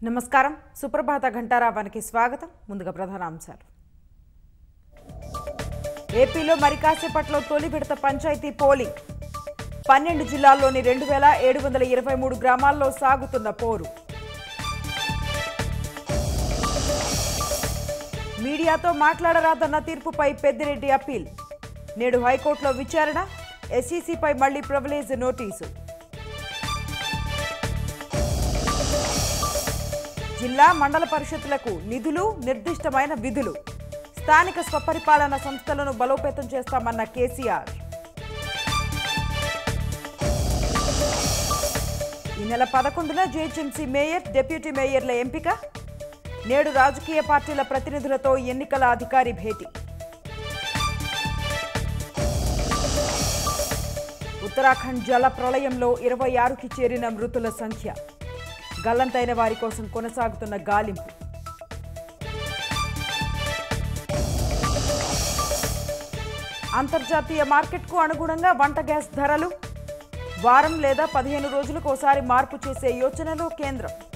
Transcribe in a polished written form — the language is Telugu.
నమస్కారం సుప్రభాత ఘంటారావానికి స్వాగతం. ముందుగా ప్రధాన అంశాలు. ఏపీలో మరి కాసేపట్లో తొలి విడత పంచాయతీ పోలింగ్. 12 జిల్లాల్లోని 2723 గ్రామాల్లో సాగుతున్న పోరు. మీడియాతో మాట్లాడరాదన్న తీర్పుపై పెద్దిరెడ్డి అప్పీల్. నేడు హైకోర్టులో విచారణ. ఎస్ఈసీపై మళ్లీ ప్రివిలేజ్ నోటీసు. జిల్లా మండల పరిషత్తులకు నిధులు, నిర్దిష్టమైన విధులు. స్థానిక స్వపరిపాలన సంస్థలను బలోపేతం చేస్తామన్న కేసీఆర్. ఈ నెల 11న జీహెచ్ఎంసీ మేయర్, డిప్యూటీ మేయర్ల ఎంపిక. నేడు రాజకీయ పార్టీల ప్రతినిధులతో ఎన్నికల అధికారి భేటీ. ఉత్తరాఖండ్ జల ప్రళయంలో 26కి చేరిన మృతుల సంఖ్య. గల్లంతైన వారి కోసం కొనసాగుతున్న గాలింపు. అంతర్జాతీయ మార్కెట్కు అనుగుణంగా వంట గ్యాస్ ధరలు. వారం లేదా 15 రోజులకు ఒకసారి మార్పు చేసే యోచనలో కేంద్రం.